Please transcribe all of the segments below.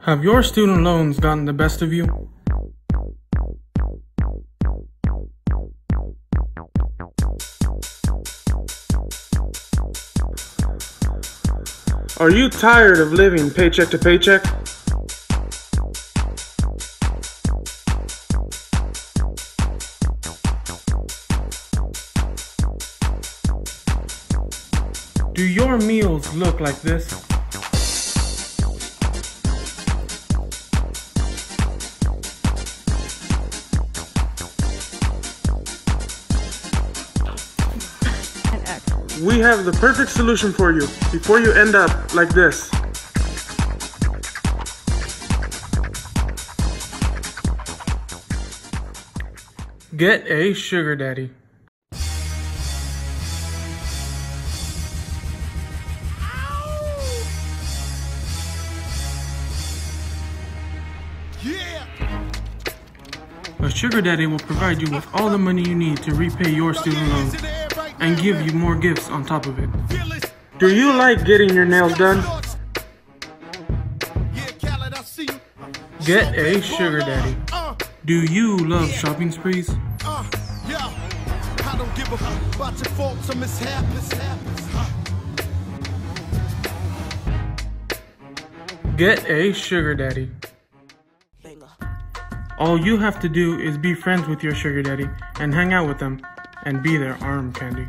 Have your student loans gotten the best of you? Are you tired of living paycheck to paycheck? Do your meals look like this? We have the perfect solution for you before you end up like this. Get a sugar daddy. A sugar daddy will provide you with all the money you need to repay your student loans and give you more gifts on top of it. Do you like getting your nails done? Get a sugar daddy. Do you love shopping sprees? Get a sugar daddy. All you have to do is be friends with your sugar daddy and hang out with them and be their arm candy.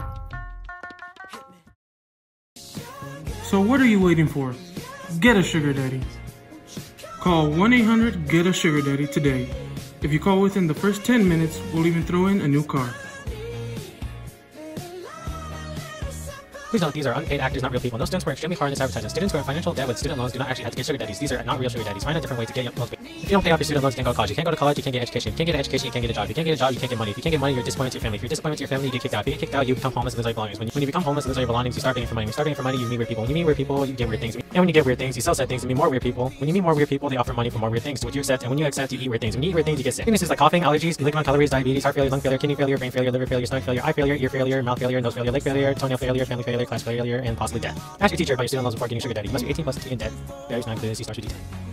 So what are you waiting for? Get a sugar daddy. Call 1-800-GET-A-SUGAR-DADDY today. If you call within the first 10 minutes, we'll even throw in a new car. Please note, these are unpaid actors, not real people. No students work extremely hard in this advertisement. Students who are in financial debt with student loans do not actually have to get sugar daddies. These are not real sugar daddies. Find a different way to get your loans paid. If you don't pay off your student loans, you can't go to college. You can't go to college, you can't get education. You can't get education, you can't get a job. You can't get a job, you can't get money. If you can't get money, you're disappointed to your family. If you're disappointed to your family, you get kicked out. If you get kicked out, you become homeless and lose all your belongings. When you become homeless and lose all your belongings, you start begging for money. When you start begging for money, you meet weird people. When you meet weird people, you get weird things. And when you get weird things, you sell sad things and meet more weird people. When you meet more weird people, they offer money for more weird things. So what you accept, and when you accept, you eat weird things. When you eat weird things, you get sick. Sicknesses like coughing, allergies, you lick on calories, diabetes, heart failure, lung failure, kidney failure, brain failure, liver failure, stomach failure, eye failure, ear failure, mouth failure, nose failure, leg failure, toenail failure, family failure, class failure, and possibly death. Ask your teacher about your student loans before getting sugar daddy. You must be 18 plus and in debt. Varies not included. See Starship detail.